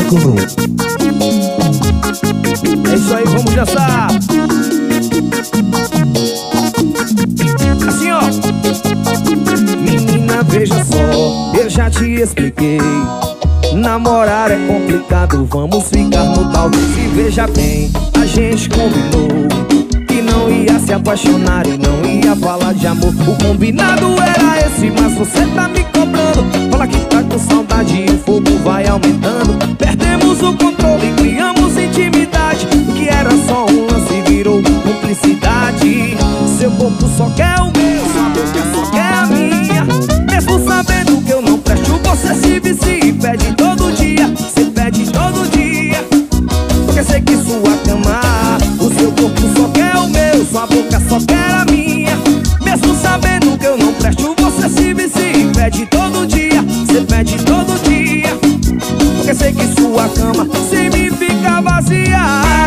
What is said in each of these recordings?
Sacanão. É isso aí, vamos dançar. Assim, ó. Menina, veja só, eu já te expliquei. Namorar é complicado, vamos ficar no talvez. E veja bem, a gente combinou que não ia se apaixonar e não ia falar de amor. O combinado era esse, mas você tá me cobrando. Fala que tá com saudade e o fogo vai aumentando. Perdemos o controle, criamos intimidade. O que era só um lance virou cumplicidade. Seu corpo só quer o meu, sua boca só quer a minha. Mesmo sabendo que eu não presto, você se vicia e pede todo dia. Você pede todo dia, porque sei que sua cama, o seu corpo só quer o meu, sua boca só quer a minha. Mesmo sabendo que eu não presto, você se vicia e pede todo dia. Você pede todo dia, porque sei que sua cama sem mim fica vazia.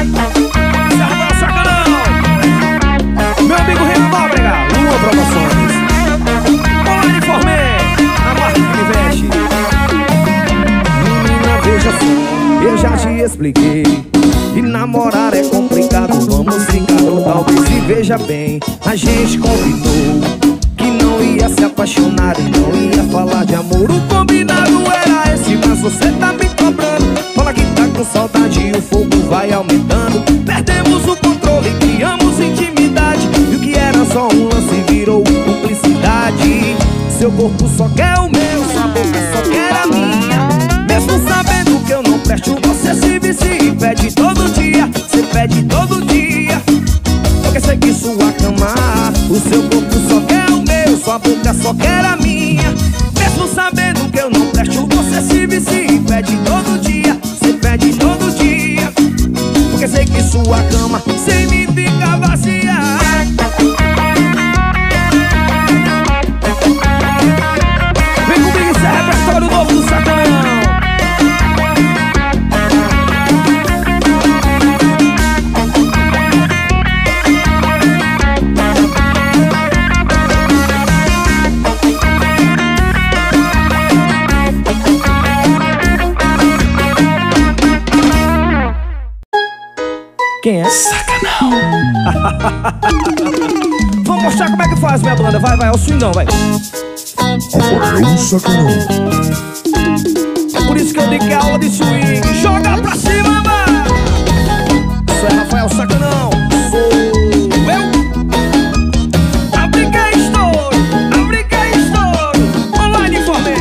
Sacanão. Meu amigo Renan Nóbrega, Lua Promoções. Olá, Uniforme, a marca que me veste. Menina, veja só, eu já te expliquei. E namorar é complicado, vamos ficar no talvez. E veja bem, a gente combinou que não ia se apaixonar e não ia falar de amor. O combinado era esse, mas você tá me cobrando. Fala que tá com saudade e o fogo vai aumentando. Perdemos o controle, criamos intimidade. E o que era só um lance virou cumplicidade. Seu corpo só quer o meu, sua boca só quer a minha. Mesmo sabendo que eu não presto, você se vicia e pede todo dia. Você pede todo dia, porque sei que sua cama, o seu corpo só quer o meu, sua boca só quer a minha. Mesmo sabendo que eu não presto, você se vicia e pede todo dia. Você pede todo dia, porque sei que sua cama sem mim fica vazia. Vem comigo, isso é repertório novo do Sacanão. Quem é? Sacanão. Vamos mostrar como é que faz, minha banda. Vai, é o swingão, vai. Rafael Sacanão. É por isso que eu digo que é aula de swing. Joga pra cima, mano. Isso é Rafael Sacanão. Sou eu. A brinca é estouro. Online Informe.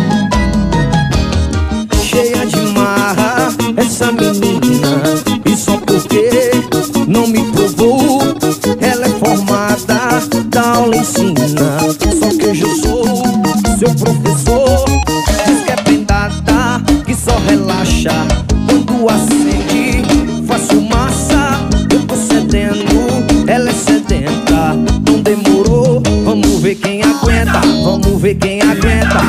Cheia de marra, essa menina. E só porque não me provou. Ela é formada, da aula ensina. Só que hoje eu sou seu professor. Diz que é prendada, que só relaxa quando acende, faz fumaça. Eu tô cedendo, ela é sedenta. Não demorou, vamos ver quem aguenta. Vamos ver quem aguenta.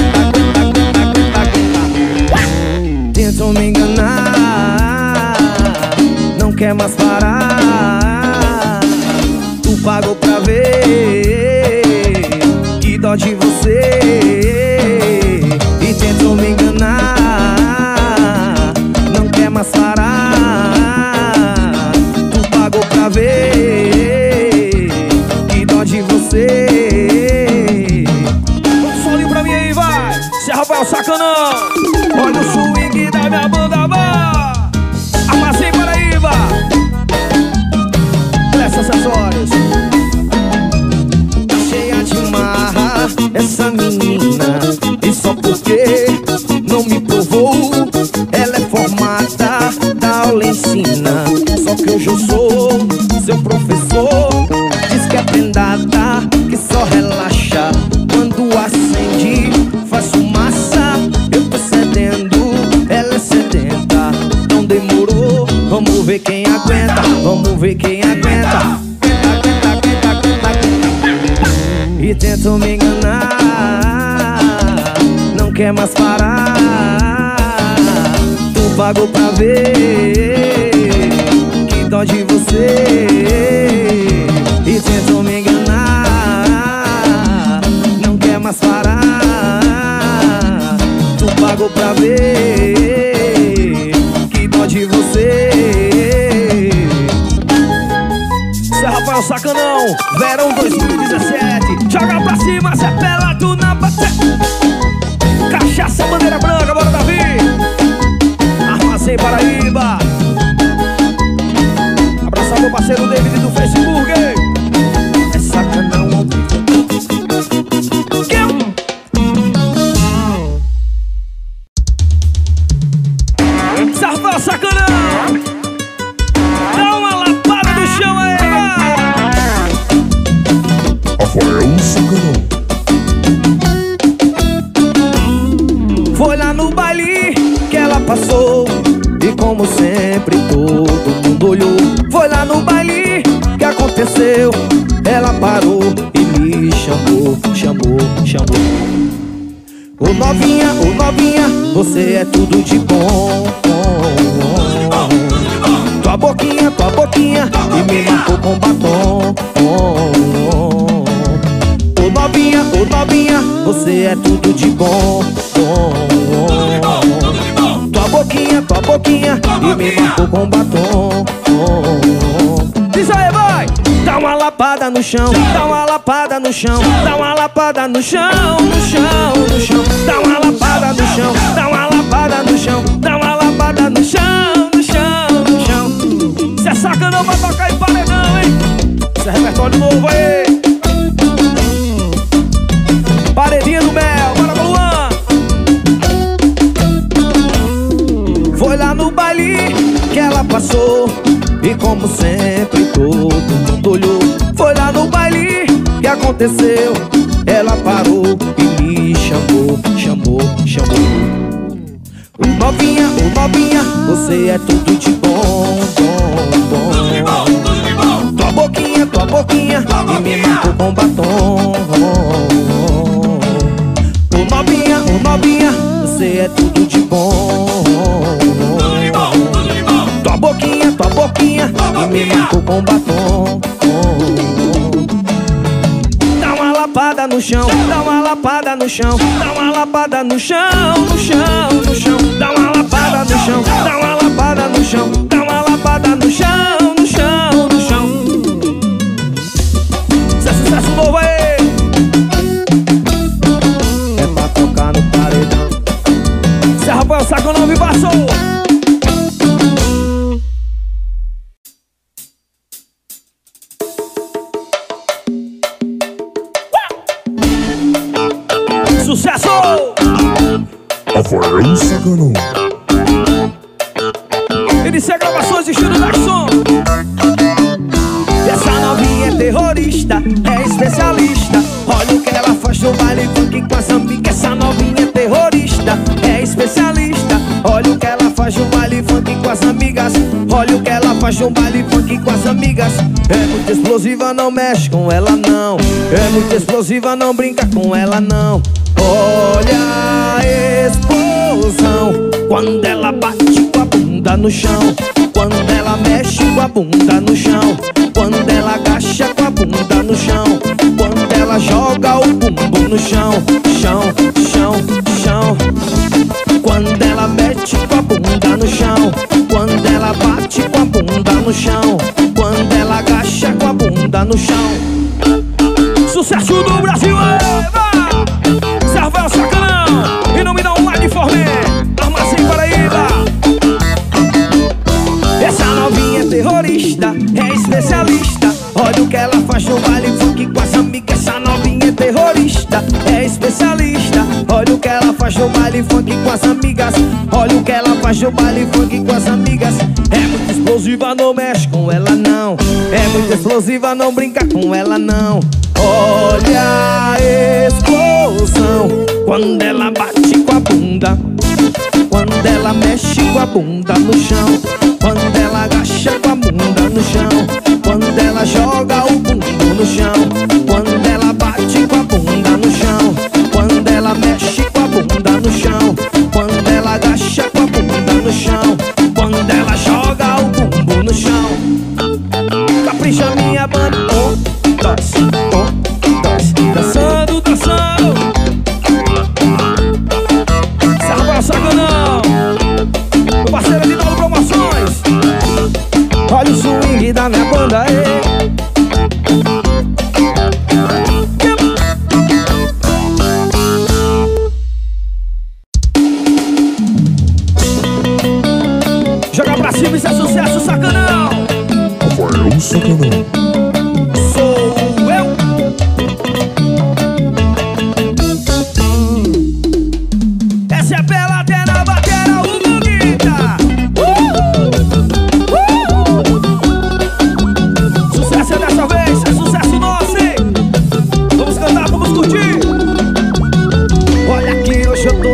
Aguenta. Tentam me enganar, não quer mais parar. Tu pagou pra ver, que dó de você. E tentou me enganar, não quer mais parar. Tu pagou pra ver, que dó de você. Bota o solinho pra mim aí, vai. Se é Rafael Sacanão. Olha o swing da minha banda, vai. Armazém Paraíba, Blessa Acessórios. Tá cheia de marra essa menina, e só porque não me provou. Ela é formada, da aula ensina. Só que hoje eu sou seu professor. Diz que é prendada, que só relaxa quando acende, faz fumaça. Eu tô cedendo, ela é sedenta. Não demorou, vamos ver quem aguenta. Vamos ver quem aguenta. E tentam me enganar, não quer mais parar. Tu pagou pra ver, que dó de você. E tentam me enganar, não quer mais parar. Tu pagou pra ver, Verão 2017. Joga pra cima, cê é pelado na bateria. Cachaça, bandeira branca, bora Davi. Armazém Paraíba. Abraçar meu parceiro David do Facebook. É sacanão. Sarfão, sacanão. Dá uma lapada no chão aí, Rafael Sacanão. Foi lá no baile que ela passou e como sempre todo mundo olhou. Foi lá no baile que aconteceu. Ela parou e me chamou, chamou. Ô novinha, você é tudo de bom. Tua boquinha e me marcou com batom. Ô novinha, você é tudo de bom. Tua boquinha e me marcou com batom. Diz aí, vai! Dá uma lapada no chão, dá uma lapada no chão, dá uma lapada no chão, no chão, no chão. Dá uma lapada no chão, dá uma lapada no chão, dá uma lapada no chão, no chão, no chão. Cê é sacanão pra tocar em paredão, hein? Cê é repertório novo aí. Paredinha do Mel, bora pro Luan. Foi lá no baile que ela passou e como sempre todo mundo olhou. Foi lá no baile que aconteceu. Ela parou e me chamou. Ô novinha, você é tudo de bom. Tua boquinha e me marcou com batom. Ô novinha, você é tudo de bom. Tua boquinha e me marcou com batom. Dá uma lapada no chão, dá uma lapada no chão, dá uma lapada no chão, no chão, no chão. Dá uma lapada no chão, dá uma lapada no chão, dá uma lapada no chão, no chão, no chão. Isso é sucesso novo aí. É pra tocar no paredão. Cê Rafael Sacanão me passou. Sucesso! Rafael Sacanão. Inicia gravações de estilo da som. Essa novinha é terrorista, é especialista. Olha o que ela faz no baile funk com as amigas. Essa novinha é terrorista, é especialista. Olha o que ela faz no baile funk com as amigas. Olha o que ela faz no baile funk com as amigas. É muito explosiva, não mexe com ela não. É muito explosiva, não brinca com ela não. Olha a explosão quando ela bate com a bunda no chão. Quando ela mexe com a bunda no chão. Quando ela agacha com a bunda no chão. Quando ela joga o bumbum no chão. Chão, chão, chão. Quando ela mete com a bunda no chão. Quando ela bate com a bunda no chão. Quando ela agacha com a bunda no chão. Sucesso do Brasil, Rafael Sacanão. E não me dá um like formé. Armazém Paraíba. Essa novinha é terrorista, é especialista. Olha o que ela faz no baile funk com as amigas. Essa novinha é terrorista, é especialista. Olha o que ela faz no baile funk com as amigas. Olha o que ela faz no baile funk com as amigas. É muito explosiva, não mexe com ela não. É muito explosiva, não brinca com ela não. Olha a explosão quando ela bate com a bunda. Quando ela mexe com a bunda no chão. Quando ela agacha com a bunda no chão. Quando ela joga o bumbum no chão. Quando ela bate com a bunda no chão. Quando ela mexe com a bunda no chão. Quando ela agacha com a bunda no chão. Quando ela joga o bumbum no chão. Capricha minha banda. Dançando, dançando. Rafael Sacanão. Meu parceiro de Nova Promoções. Olha o swing da minha banda aí.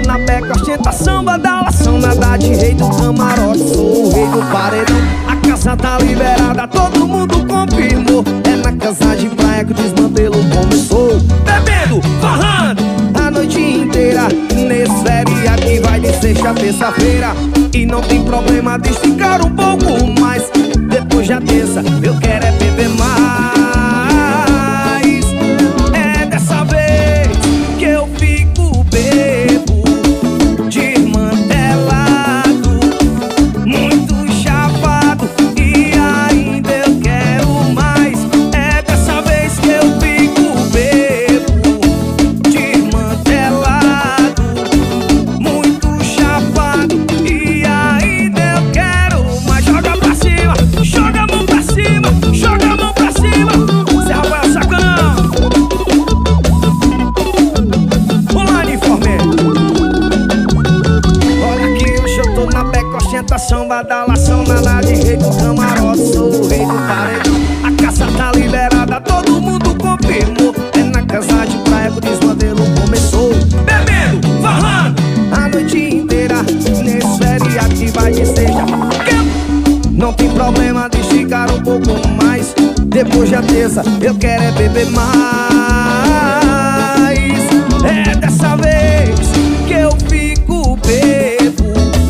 na beca, ostenta samba da lação. Nada de rei do camarote, sou o rei do paredão. A casa tá liberada, todo mundo confirmou. É na casa de praia que o desmantelo começou. Bebendo, farrando a noite inteira, nesse feriado que vai de sexta a terça-feira. E não tem problema de esticar um pouco mais. Depois da terça, eu quero é beber mais. É dessa vez que eu fico bebo, desmantelado, muito chapado, e ainda eu quero mais. É dessa vez que eu fico bebo, desmantelado, muito chapado, e ainda eu quero mais. Joga pra cima, joga a mão pra cima, joga a mão pra cima. Zé Rafael Sacanão. Online Formento. Olha aqui, hoje eu tô na beca, ostentação, badalação. Nada de rei do camarote, sou o rei do paredão. A casa tá liberada, todo mundo confirmou. É na casa de praia que o desmantelo começou. Bebendo, farrando a noite inteira, nesse feriado que vai de sexta. Não tem problema de esticar um pouco mais. Depois da terça, eu quero é beber mais. É dessa vez que eu fico bebo,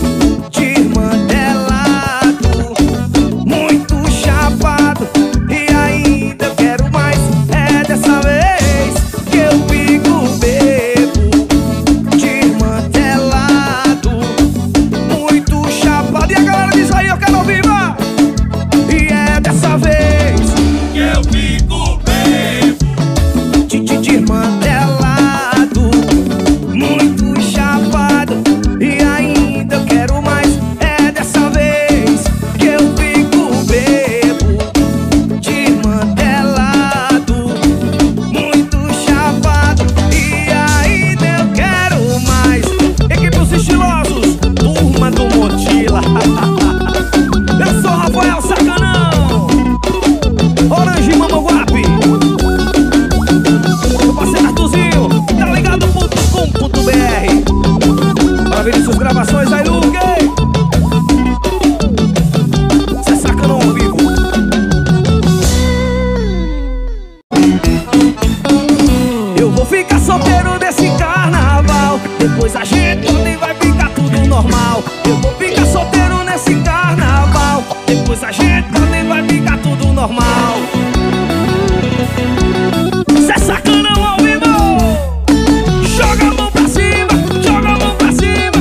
desmantelado, muito chapado, e ainda eu quero mais. É dessa vez que eu fico bebo, desmantelado, muito chapado. E a galera diz aí, eu quero ouvir mais. E é dessa vez que eu fico bebo, desmantelado, muito chapado, e ainda eu quero mais. É dessa vez que eu fico bebo, desmantelado, muito chapado, e ainda eu quero mais. Equipe Os Estilosos, turma do Motila. Eu sou Rafael Sacanão, Orange Mamoguape, meu parceiro Artuzinho, tá ligado.com.br. Para ver suas gravações aí, Luque. Cê Sacanão ao vivo. Eu vou ficar solteiro nesse carnaval, depois a gente nem vai ficar tudo normal. Eu vou ficar solteiro nesse carnaval, depois a gente nem vai ficar tudo normal. Cê Sacanão ao vivo. Joga a mão pra cima, joga a mão pra cima.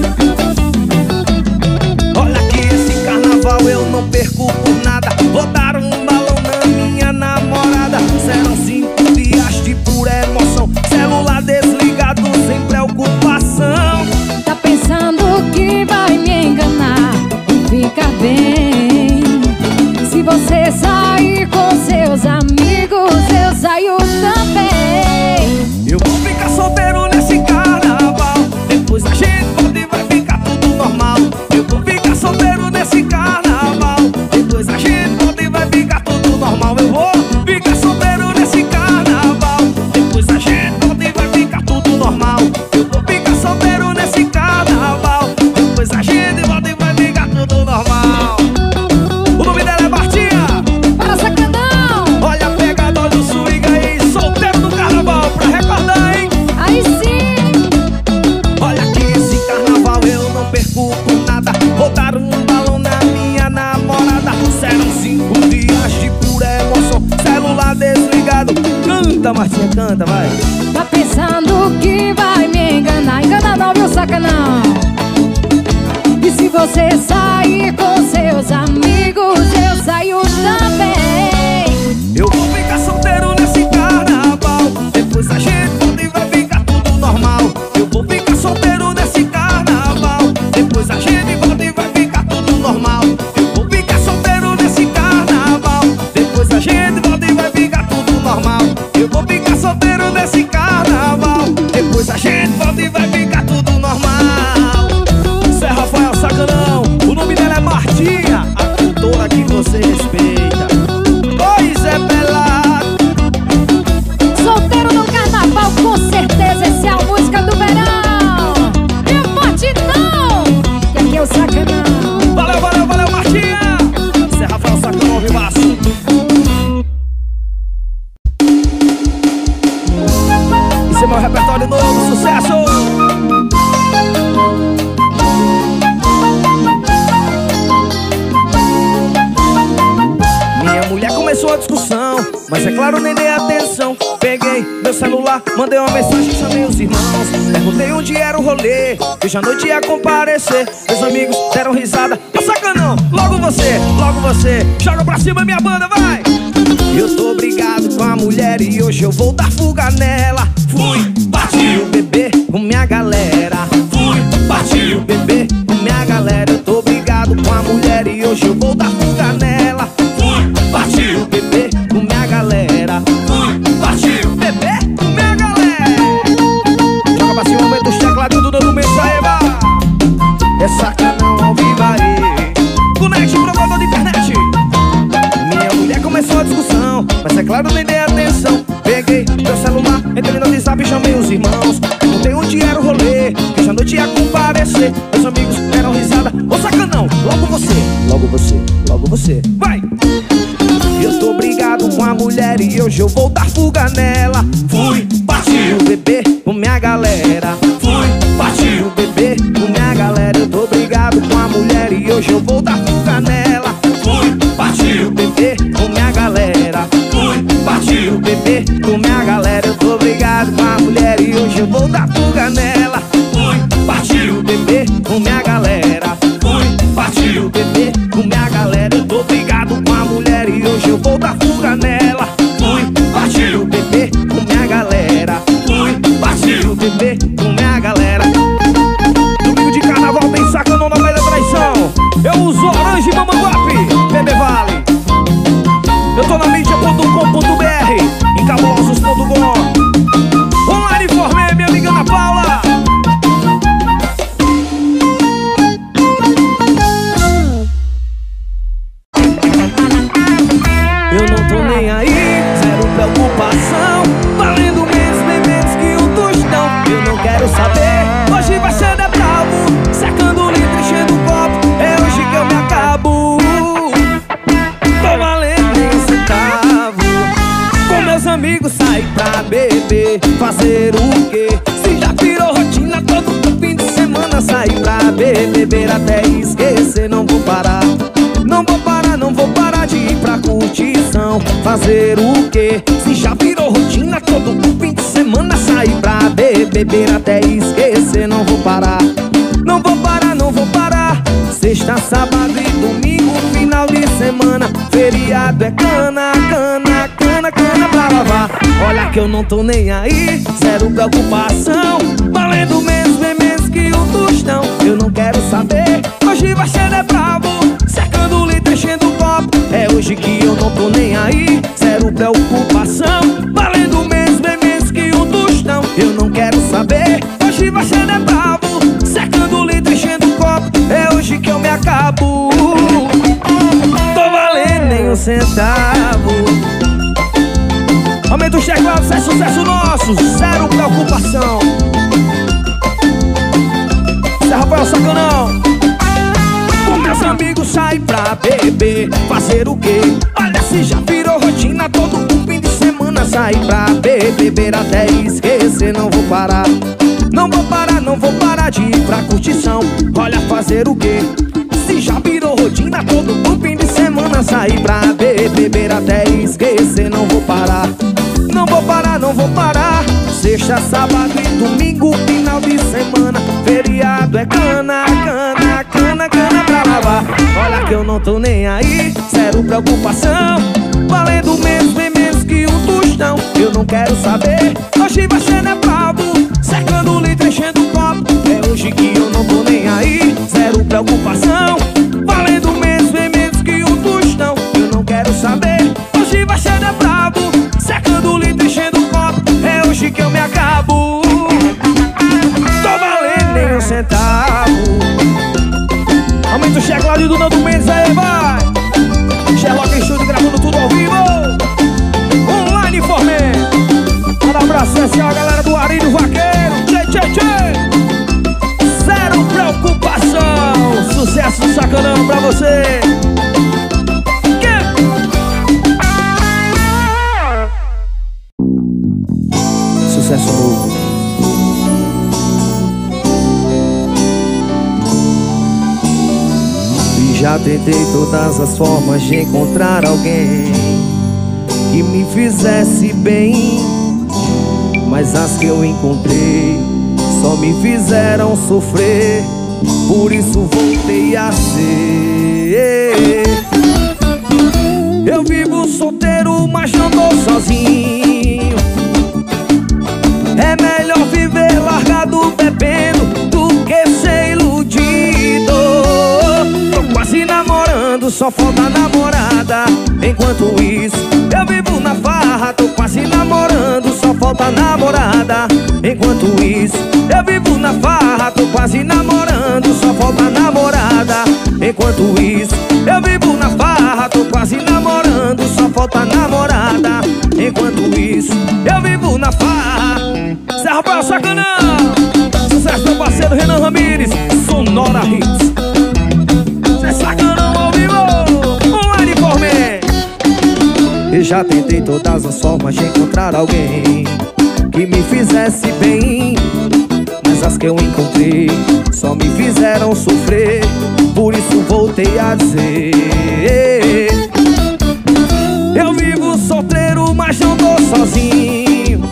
Olha que esse carnaval eu não perco por nada. Vou dar um balão na minha namorada. Serão 5 dias de pura emoção, celular desligado sem preocupação. Tá pensando que vai me enganar e ficar bem? Se você sair com seus amigos, eu saio também. Eu vou ficar solteiro nesse carnaval, depois a gente pode e vai ficar tudo normal. Eu vou ficar solteiro nesse carnaval, depois a gente pode e vai ficar tudo normal. Eu vou ficar solteiro nesse carnaval, depois a gente pode e vai ficar tudo normal. Eu vou ficar solteiro nesse carnaval, depois a gente pode e vai ficar tudo normal. O nome dela é Martinha. Para Sacanão! Olha a pegada, olha o swing aí, solteiro no carnaval, pra recordar, hein? Aí sim! Olha que esse carnaval eu não perco por nada. Vou dar um balão na minha namorada. Serão 5 dias de pura emoção, celular desligado. Canta, Martinha, canta, vai. Tá pensando que vai me enganar? Engana não, viu, Sacanão? E se você sair com seus amigos, eu saio também. Eu vou ficar solteiro nesse carnaval, depois a gente pode e vai ficar tudo normal. Eu vou ficar solteiro nesse carnaval, depois a gente pode e vai ficar tudo normal. Eu vou ficar solteiro nesse carnaval, depois a gente pode e vai ficar tudo normal. Eu vou ficar solteiro nesse carnaval, depois a gente pode e vai ficar tudo normal. Zé Rafael Sacanão, o nome dela é Martinha. repertório novo, sucesso! Minha mulher começou a discussão, mas é claro, nem dei atenção. Peguei meu celular, mandei uma mensagem, chamei os irmãos. Perguntei onde era o rolê, que hoje à noite ia comparecer. Meus amigos deram risada, ô sacanão, logo você, joga pra cima minha banda, vai! Eu tô brigado com a mulher e hoje eu vou dar fuga nela. Fui, partiu, bebê com minha galera. Fui, partiu, bebê com minha galera. Eu tô brigado com a mulher e hoje eu vou dar fuga nela. Fui, partiu, bebê com minha galera. Fui, partiu, bebê com minha galera. Joga pra cima, aumenta os teclados do Nando Mendes, aí, vai! É sacanão ao vivo aí. Conecte, provador de internet. Minha mulher começou a discussão, mas é claro, nem dei atenção. Peguei meu celular, entrei no WhatsApp e chamei os irmãos. Perguntei onde era o rolê, que já noite ia comparecer. Meus amigos deram risada, ô sacanão, logo você, vai! Eu tô brigado com a mulher e hoje eu vou dar fuga nela. Fui, partiu, bebê com minha galera. Fui, partiu, bebê com minha galera. Eu tô brigado com a mulher e hoje eu vou dar fuga nela. Fui, partiu, bebê com minha galera. Fui, partiu, bebê com minha galera. Eu tô brigado com a mulher e hoje eu vou dar fuga nela. Fui, partiu, bebê com minha galera. Fui, partiu, bebê com minha galera. Eu tô brigado com a mulher e hoje eu vou dar fuga nela. Fui, partiu, bebê com minha galera. Fui, partiu, bebê com minha galera. Domingo de carnaval tem sacanão na Baía da Traição. Eu uso Orange e Mamanguape, Bebê Vale. Eu tô na mídia.com.br, em cabulosos.com. Online informei minha amiga Ana Paula. Eu não tô nem aí, zero preocupação. Valendo menos, bem menos que um tostão. Eu não quero saber, hoje vai ser de bravo. Secando o litro, enchendo o copo, é hoje que eu me acabo. Tô valendo nem um centavo. Com meus amigos sair pra beber, fazer o quê? Se já virou rotina todo fim de semana. Sair pra beber até esquecer, não vou parar. Não vou parar, não vou parar de ir pra curtição. Fazer o quê? Se já virou rotina todo fim de semana. Sair pra beber até esquecer, não vou parar. Não vou parar, não vou parar. Sexta, sábado e domingo, final de semana. Feriado é cana, cana, cana, cana pra lavar. Olha que eu não tô nem aí, zero preocupação. Valendo menos, bem menos que um tostão. Eu não quero saber, hoje vai ser de bravo. Secando o litro, enchendo o copo, é hoje que eu não tô nem aí, zero preocupação. Valendo menos, bem menos que um tostão. Eu não quero saber, hoje vai ser de bravo. Secando o litro, enchendo o copo, é hoje que eu me acabo. Tô valendo nem um centavo. Aumenta o teclados, é sucesso nosso, zero preocupação. Zé Rafael Sacanão. Com meus amigos sair pra beber, fazer o quê? Olha se já virou rotina todo fim de semana. Sair pra beber até esquecer, não vou parar. Não vou parar, não vou parar de ir pra curtição. Olha fazer o quê? Se já virou rotina todo fim de semana. Sair pra beber até esquecer, não vou parar. Não vou parar, não vou parar. Sexta, sábado e domingo, final de semana. Feriado é cana, cana, cana, cana pra lavar. Olha que eu não tô nem aí, zero preocupação. Valendo menos, bem menos que um tostão. Eu não quero saber, hoje vai ser de bravo. Secando o litro, enchendo o copo, é hoje que eu não tô nem aí, zero preocupação. Valendo menos, bem menos que um tostão. Eu não quero saber, hoje vai ser de bravo. Secando o litro, enchendo o copo, é hoje que eu me acabo. Tô valendo nem um centavo. Aumenta o teclado do Nando Mendes, aí vai. Sherlock Studio gravando tudo ao vivo. Online informei. Um abraço especial, galera do ar. Já tentei todas as formas de encontrar alguém que me fizesse bem, mas as que eu encontrei só me fizeram sofrer. Por isso voltei a ser. Eu vivo solteiro, mas não tô sozinho. É melhor viver largado bebendo do que ser iludido. Tô quase namorando, só falta namorada. Enquanto isso, eu vivo na farra. Tô quase namorando, só falta namorada. Enquanto isso, eu vivo na farra. Tô quase namorando, só falta namorada. Enquanto isso, eu vivo na farra. Tô quase namorando, só falta namorada. Enquanto isso, eu vivo na farra. Zé Rafael Sacanão, sucesso do parceiro Renan Ramires, Sonora Hits. Zé Sacanão ao vivo, online for me. Eu já tentei todas as formas de encontrar alguém que me fizesse bem, mas as que eu encontrei só me fizeram sofrer. Por isso voltei a dizer: eu vivo solteiro, mas não tô sozinho.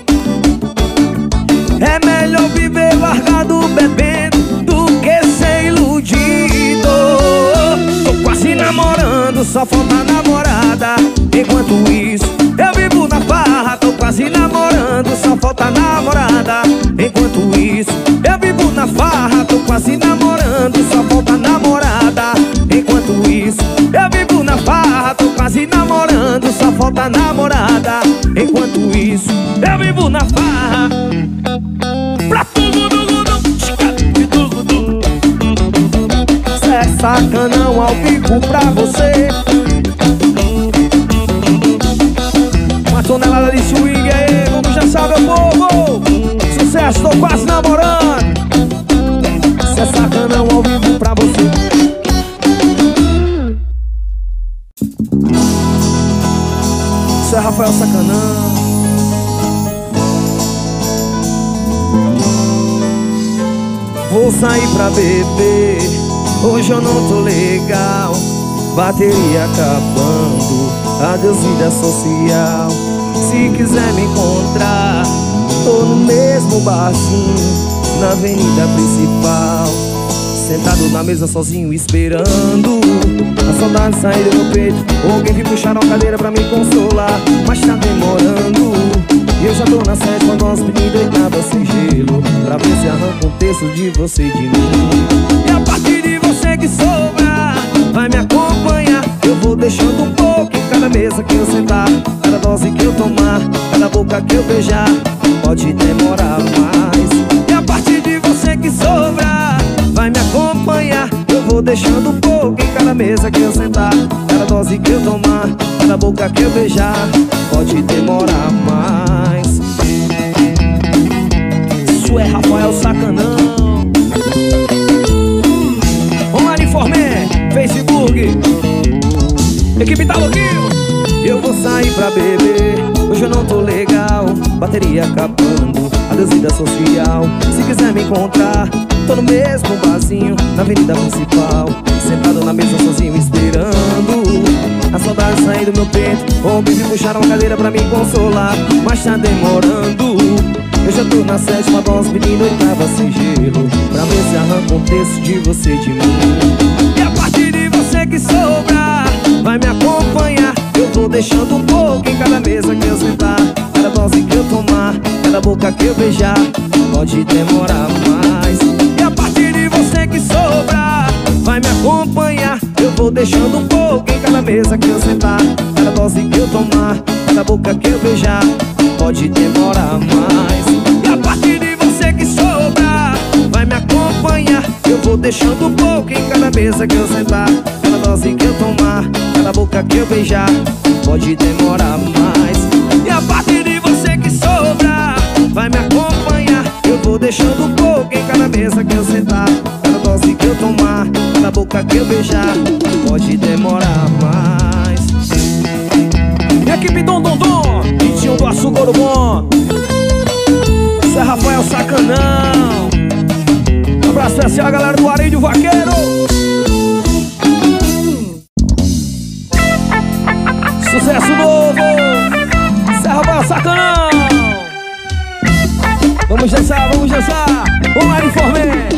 É melhor viver largado bebendo do que ser iludido. Tô quase namorando, só falta namorada. Enquanto isso, eu vivo na farra. Tô quase namorando, só falta namorada. Enquanto isso, eu vivo na farra. Tô quase namorando, só falta namorada. Enquanto isso, eu vivo na farra. Tô quase namorando, só falta namorada. Enquanto isso, eu vivo na farra. Pra Zé Sacanão ao vivo pra você. Uma tonelada de swing aí, como já sabe o povo. Sucesso, tô quase namorando. Zé Sacanão ao vivo pra você. Zé Rafael Sacanão. Vou sair pra beber, hoje eu não tô legal. Bateria acabando, adeus vida social. Se quiser me encontrar, tô no mesmo barzinho, na avenida principal. Sentado na mesa sozinho esperando a saudade sair do meu peito. Ou alguém vir puxar uma cadeira pra me consolar, mas tá demorando. E eu já tô na sétima dose pedindo deitada sem gelo, pra ver se arranca um terço de você e de mim. E a partir de você que sobra, vai me acompanhar. Eu vou deixando um pouco em cada mesa que eu sentar, cada dose que eu tomar, cada boca que eu beijar. Pode demorar mais. E a partir de você que sobra, vai me acompanhar. Eu vou deixando um pouco em cada mesa que eu sentar, cada dose que eu tomar, cada boca que eu beijar. Pode demorar mais. Isso é Rafael Sacanão. Online Formé, Facebook, equipe tá louquinho. Eu vou sair pra beber, hoje eu não tô legal. Bateria acabando, adeus vida social. Se quiser me encontrar, tô no mesmo barzinho, na avenida principal. Sentado na mesa sozinho esperando a saudade sair do meu peito. Ontem me puxaram uma cadeira pra me consolar, mas tá demorando. Eu já tô na sétima dose pedindo oitava sem gelo, pra ver se arranca um terço de você e de mim. E a partir de você que sobra, vai me acompanhar. Eu vou deixando um pouco em cada mesa que eu sentar, cada dose que eu tomar, cada boca que eu beijar. Pode demorar mais. E a partir de você que sobra, vai me acompanhar. Eu vou deixando um pouco em cada mesa que eu sentar, cada dose que eu tomar, cada boca que eu beijar. Pode demorar mais. E a partir de você que sobra, vai me acompanhar. Eu vou deixando um pouco em cada mesa que eu sentar, cada dose que eu tomar, cada boca que eu beijar. Pode demorar mais. E a partir de você que sobra, vai me acompanhar. Eu vou deixando um pouco em cada mesa que eu sentar, cada dose que eu tomar, cada boca que eu beijar. Pode demorar mais. Equipe Dom Dom Dom, Vitinho do Açúcar do Bom, Zé Rafael Sacanão. Um abraço especial, galera do Areio do Vaqueiro. Sucesso novo, Serra Baião Sacanão. Vamos dançar, vamos dançar. Vamos lá, informe.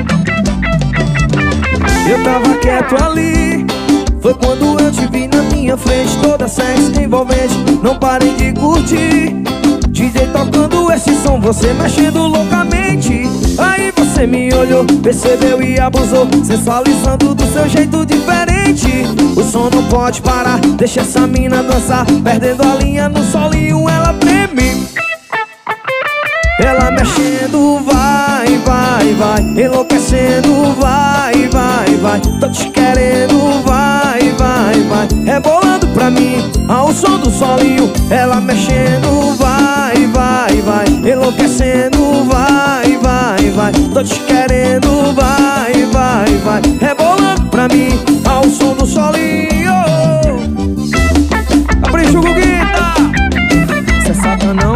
Eu tava quieto ali, foi quando eu te vi na minha frente, toda sexy envolvente, não parei de curtir. DJ tocando esse som, você mexendo loucamente. Aí você me olhou, percebeu e abusou, sensualizando do seu jeito diferente. O som não pode parar, deixa essa mina dançar, perdendo a linha no solinho, ela treme. Ela mexendo, vai, vai, vai, enlouquecendo, vai, vai, vai. Tô te querendo, vai, vai, vai, rebolando pra mim ao som do solinho. Ela mexendo, vai, vai, vai, enlouquecendo, vai, vai, vai. Tô te querendo, vai, vai, vai, rebolando pra mim ao som do solinho. Aprendi o Guguita, cê é sacanão.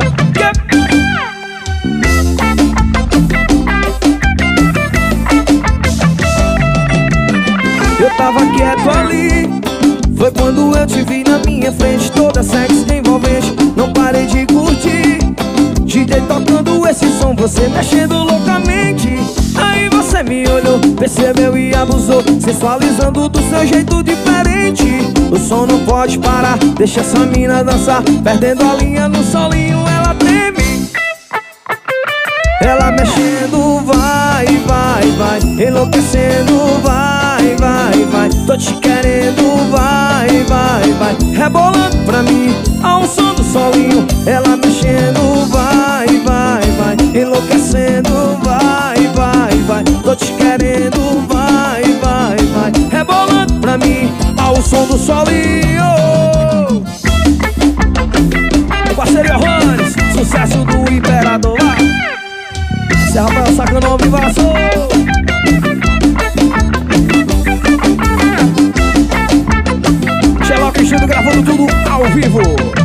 Eu tava quieto ali, foi quando eu te vi na minha frente, toda sexy envolvente, não parei de curtir. DJ tocando esse som, você mexendo loucamente. Aí você me olhou, percebeu e abusou, sensualizando do seu jeito diferente. O som não pode parar, deixa essa mina dançar, perdendo a linha no solinho, ela treme. Ela mexendo, vai, vai, vai, enlouquecendo, vai, vai, vai. Tô te querendo, vai, vai, vai, rebolando pra mim ao som do solinho. Ela mexendo, vai, vai, vai, enlouquecendo, vai, vai, vai. Tô te querendo, vai, vai, vai, rebolando pra mim ao som do solinho. Parceria Rones, sucesso do Imperador. Serra Baião Sacanão, vivaçou. Sherlock Chido gravando tudo ao vivo.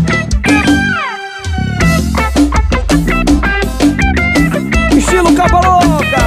Estilo Capa Louca.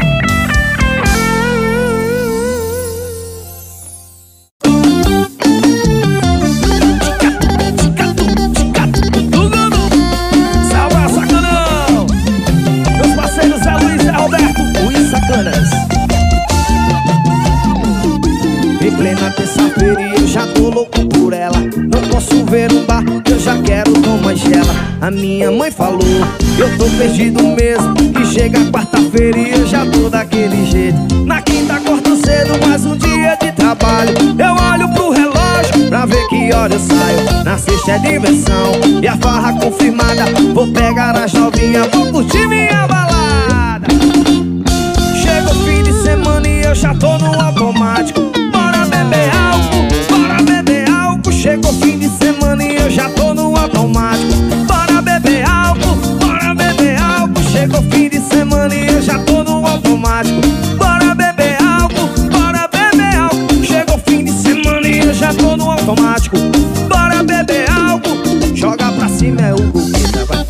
Em plena terça-feira e eu já tô louco por ela. Não posso ver um bar, eu já quero tomar gela. A minha mãe falou, eu tô perdido mesmo, que chega quarta-feira e eu já tô daquele jeito. Na quinta acordo cedo, mais um dia de trabalho. Eu olho pro relógio pra ver que hora eu saio. Na sexta é diversão e a farra confirmada. Vou pegar as novinhas, vou curtir minha balada. Chega o fim de semana e eu já tô no automático. Bora beber álcool. Chegou fim de semana e eu já tô no automático. Bora beber álcool. Chegou fim de semana e eu já tô no automático. Bora beber álcool. Chegou fim de semana e eu já tô no automático. Bora beber álcool. Joga pra cima, é o Guguita, vai.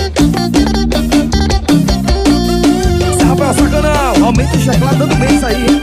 Serra Baião Sacanão, aumenta o checlado dando bem isso aí.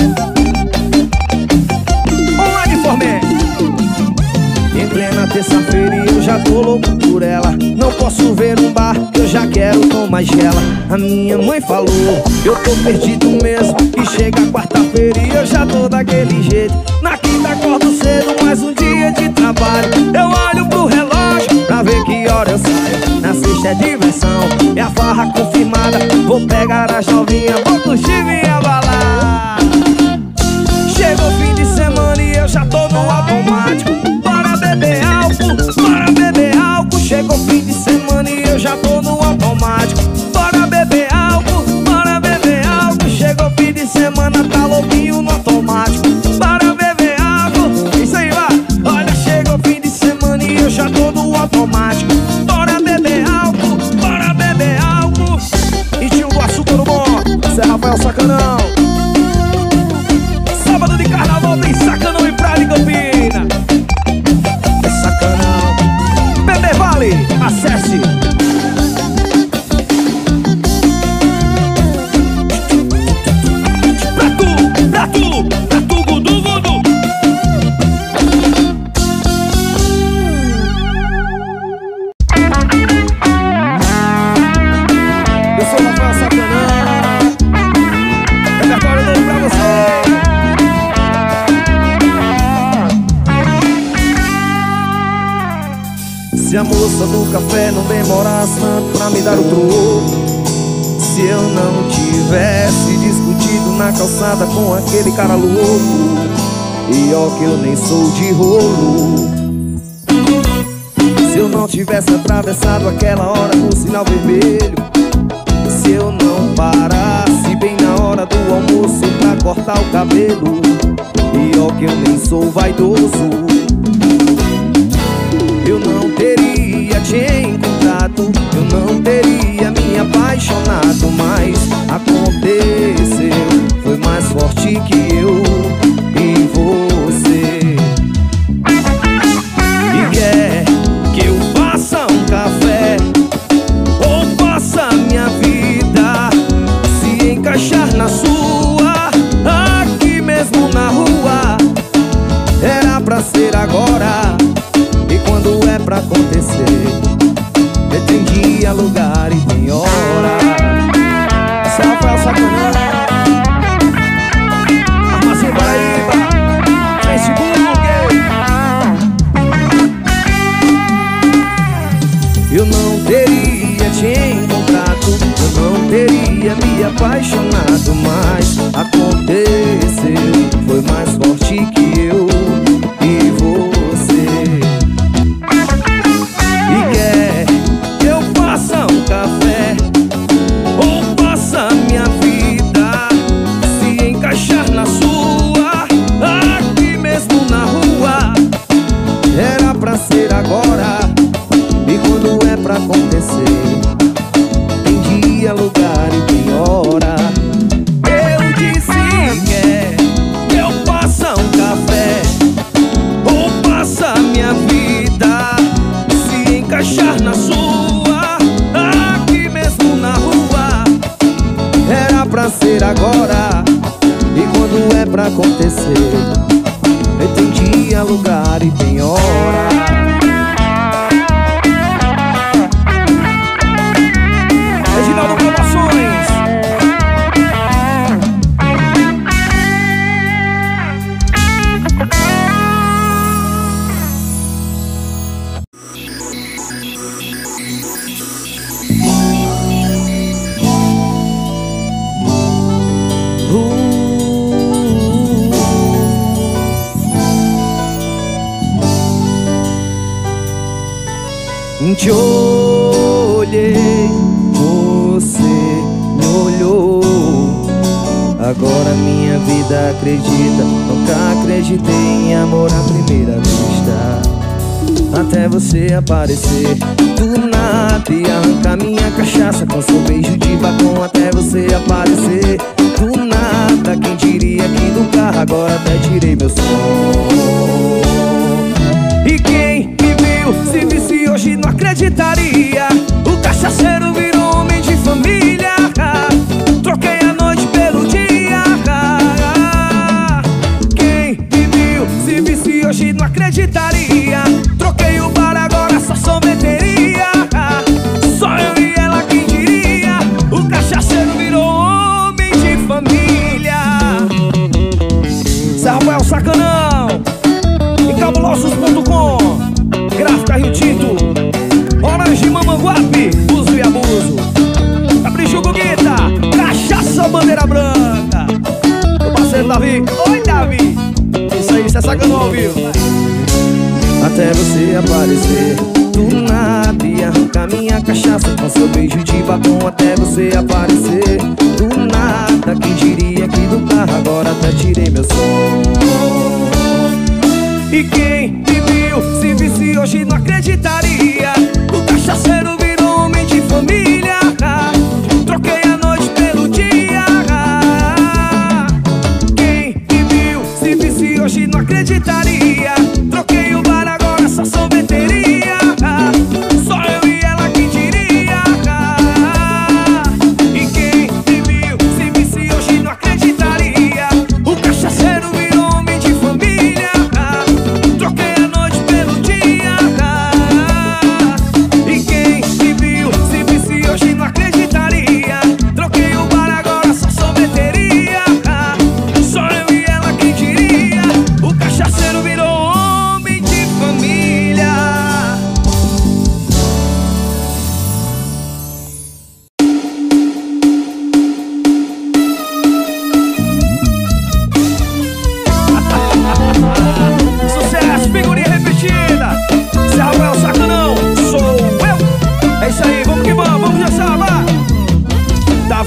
Online Formé. Em plena terça-feira e eu já tô louco por ela. Não posso ver um bar, eu já quero tomar gela. A minha mãe falou, eu tô perdido mesmo, e chega quarta-feira e eu já tô daquele jeito. Na quinta acordo cedo, mais um dia de trabalho. Eu olho pro relógio pra ver que hora eu saio. Na sexta é diversão e a farra confirmada. Vou pegar as novinhas, vou curtir minha balada. Chegou fim de semana e eu já tô no automático. Bora beber álcool. Chegou fim de semana e eu já tô no automático. Bora beber álcool. Chegou fim de semana, tá louquinho no automático. Bora beber álcool. Isso aí, vai. Olha, chegou fim de semana e eu já tô no automático. Bora beber álcool. E tio do açúcar no bom, Serra Baião Sacanão. Sábado de carnaval tem Sacanão e Praia de Campina. É Sacanão. Bebê Vale, acesse. Pra tu, gudu. sou Rafael Sacanão. Repertório novo pra você. Se a moça do café não demorasse tanto pra me dar o troco, se eu não tivesse discutido na calçada com aquele cara louco, e ó que eu nem sou de rolo, se eu não tivesse atravessado aquela hora no sinal vermelho, se eu não parasse bem na hora do almoço pra cortar o cabelo, e ó que eu nem sou vaidoso, eu não teria te encontrado, eu não teria me apaixonado, mas aconteceu, foi mais forte que eu e você. E quer que eu faça um café ou faça minha vida se encaixar na sua, aqui mesmo na rua? Era pra ser agora, e quando é pra acontecer, tem dia, lugar e tem hora. Rafael Sacanão, Armazém Paraíba, Facebook. Eu não teria te encontrado, eu não teria me apaixonado, mas aconteceu, foi mais forte que eu e você. E quer que eu faça um café ou faça minha vida se encaixar na sua, aqui mesmo na rua? Era pra ser agora, e quando é pra acontecer, tem dia, lugar e tem hora. Eu disse que eu faça um café ou faça minha vida se encaixar na sua, aqui mesmo na rua. Era pra ser agora, e quando é pra acontecer, tem dia, lugar e tem hora. Reginaldo Promoções. Te olhei, você me olhou. Agora minha vida acredita, nunca acreditei em amor à primeira vista. Até você aparecer do nada e arrancar minha cachaça com seu beijo de batom. Até você aparecer do nada, quem diria que do carro agora até tirei meu som. E quem me viu, se visse hoje não acreditaria. O cachaceiro virou homem de família. Troquei a noite pelo dia. Quem me viu, se visse hoje não acreditaria. Troquei o bar, agora só sorveteria. Só eu e ela, quem diria. O cachaceiro virou homem de família. Zé Rafael Sacanão, Cabulosos.com, Gráfica Rio Tinto, Orange Mamanguape, uso e abuso. Capricho Guita, Cachaça Bandeira Branca. Meu parceiro Davi, oi Davi. Isso aí, cê é Sacanão, viu? Até você aparecer do nada e arrancar minha cachaça com seu beijo de batom. Até você aparecer do nada, quem diria que do carro agora até tirei meu som. E quem me viu, se visse hoje não acreditaria. O cachaceiro virou homem de família. Troquei a noite pelo dia. Quem me viu, se visse hoje não acreditaria. Troquei o bar, agora só sorveteria. Só eu e ela, quem diria. E quem me viu, se visse hoje não acreditaria. O cachaceiro virou homem de família. Troquei a noite pelo dia.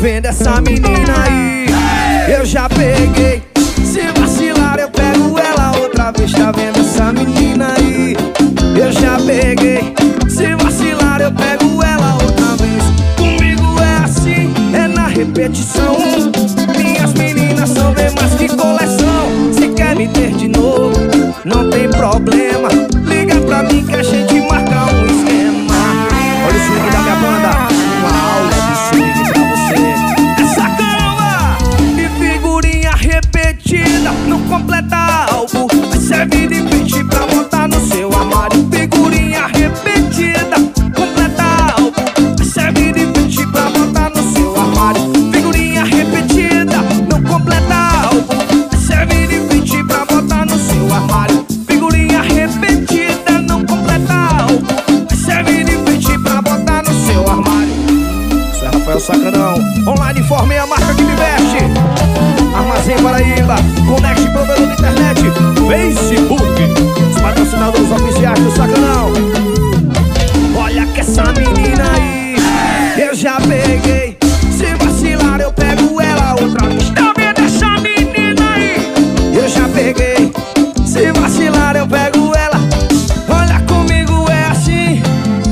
vendo essa menina aí? Eu já peguei. Se vacilar eu pego ela outra vez. Tá vendo essa menina aí? Eu já peguei. Se vacilar eu pego ela outra vez. Comigo é assim, é na repetição. Minhas meninas são bem mais que coleção. Se quer me ter de novo, não tem problema. Liga pra mim que a gente marca um esquema. Olha o swing da minha banda, uma aula de swing pra você. Essa cama e figurinha repetida não completa álbum, mas serve de peixe pra botar no seu armário. Figurinha repetida completa álbum, mas serve de peixe pra botar no seu armário. Figurinha repetida não completa álbum, mas serve de peixe pra botar no seu armário. Figurinha repetida não completa álbum, mas serve de peixe pra botar no seu armário. Isso é Rafael Sacanão, online informe a marca que me veste. Armazém Paraíba, Conect provedor de internet, Facebook, os patrocinadores oficiais do Sacanão. Olha que essa menina aí, eu já peguei. Se vacilar eu pego ela outra vez. Tá vendo essa menina aí? Eu já peguei. Se vacilar eu pego ela. Olha comigo é assim.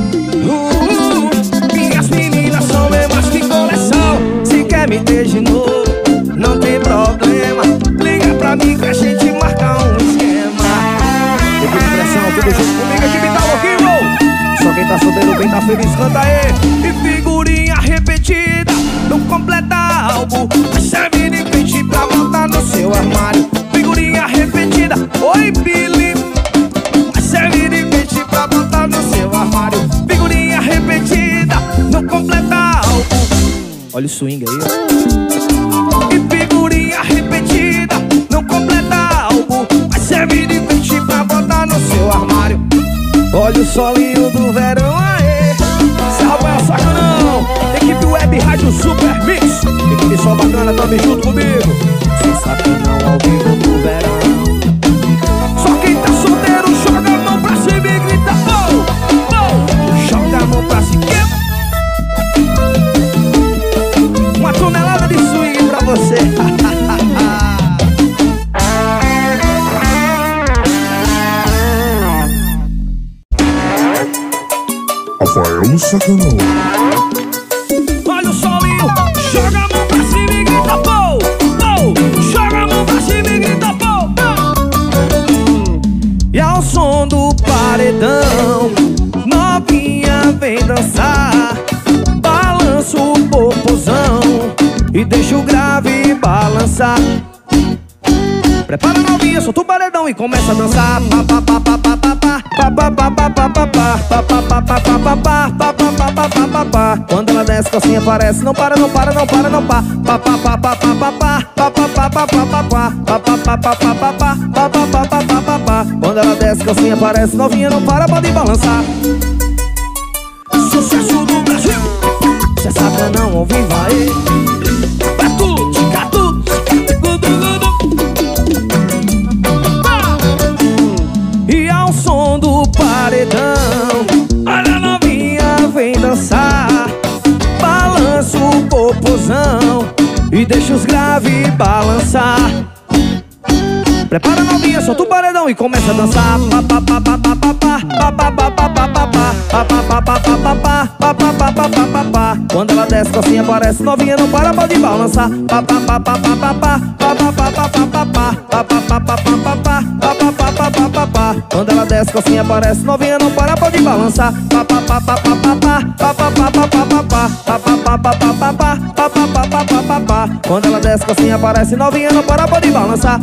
Minhas meninas são bem mais que coleção. Se quer me ter de novo, não tem problema. Liga pra mim que a gente marca um esquema. Equipe de pressão, tudo junto comigo, equipe tá louquinho. Só quem tá solteiro, quem tá feliz, canta aí. E figurinha repetida não completa álbum, mas serve de peixe pra botar no seu armário. Figurinha repetida, oi Billy, mas serve de peixe pra botar no seu armário. Figurinha repetida não completa álbum. Olha o swing aí, ó. E figurinha repetida não completa álbum, mas serve de peixe pra botar no seu armário. Olha o solinho do verão, aê. Esse Rafael Sacanão, equipe web rádio Super Mix. Equipe só bacana, tamo junto comigo. Sem Sacanão ao vivo do verão. Só quem tá solteiro joga a mão pra cima e grita pou, pou. Joga a mão pra cima. Uma tonelada de swing pra você. Rafael Sacanão. Olha o solinho, joga a mão pra cima e grita pou, pou. Joga a mão pra cima e grita pou, pou. E ao som do paredão, novinha vem dançar. Balança o popozão e deixa o grave balançar. Prepara a novinha, solta o paredão e começa a dançar. Quando ela desce, calcinha aparece. Não para, não para, não para, não para. Quando ela desce, calcinha aparece. Novinha não para, pode balançar. Sucesso do Brasil, cê Sacanão ao vivo aí. Batu, ticatu, e ao som do paredão, olha a novinha vem dançar. Balança o popozão e deixa os graves balançar. Prepara a novinha, solta o paredão e começa a dançar. Quando ela desce, calcinha aparece. Novinha não para, pode balançar. Quando ela desce, calcinha aparece. Novinha não para, pode balançar. Quando ela desce, calcinha aparece. Novinha não para, pode balançar.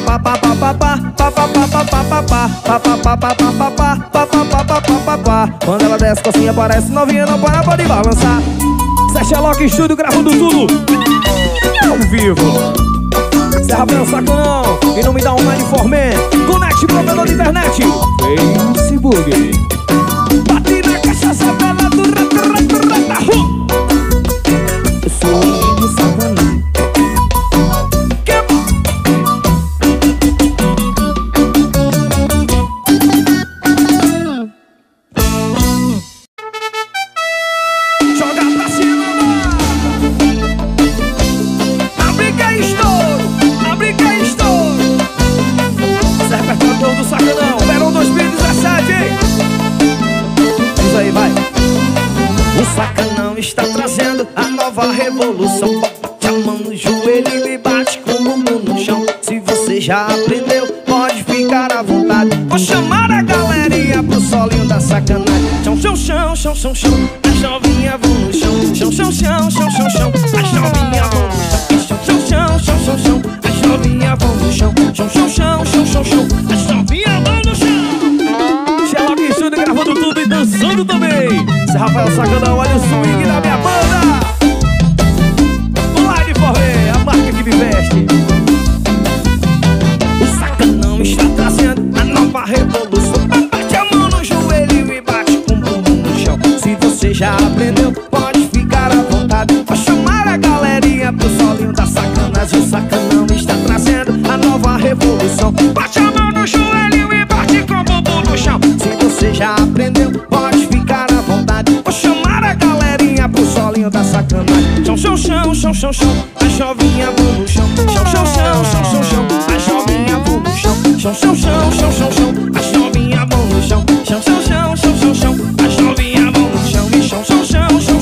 Quando ela desce, calcinha aparece. Novinha não para, pode balançar. Zé Sherlock Estúdio gravando tudo ao vivo. Zé Rafael Sacanão, e não me dá um mais informe. Conect provedor de internet, Facebook. Bati na cachaça bela do rata. Eu sou o Sacanão. Joga pra cima. nova revolução. Te a mão no joelho e bate com o bumbum no chão. Se você já aprendeu, pode ficar à vontade. Vou chamar a galerinha pro solinho da sacanagem. Chão, chão, chão, chão, chão, chão. As novinhas vão no chão. Chão, chão, chão, chão, chão, chão. As novinhas vão no chão. Chão, chão, chão, chão, chão, chão. As novinhas vão no chão. Chão, chão, chão, chão, chão, chão. As novinhas vão no chão. Sherlock Júnior gravando tudo e dançando também. Esse Rafael Sacanão, olha o swing da minha banda. Line for ver, a marca que me veste. O Sacanão está trazendo a nova revolução. Bate a mão no joelho e bate com o bumbum no chão. Se você já aprendeu, pode ficar à vontade. Vou chamar a galerinha pro solinho da sacanagem. O Sacanão está trazendo a nova revolução. Bate a mão no joelho e bate com o bumbum no chão. Se você já aprendeu, pode ficar à vontade. Vou chamar a galerinha pro solinho da sacanagem. Chão, chão, chão, chão, chão, chão. As novinhas vão no chão. Chão, chão, chão, chão, chão, chão. As novinhas vão no chão. Chão, chão, chão, chão, chão, chão. As novinhas vão no chão. Chão, chão, chão, chão, chão, chão. As novinhas vão no chão. E chão, chão, chão, chão.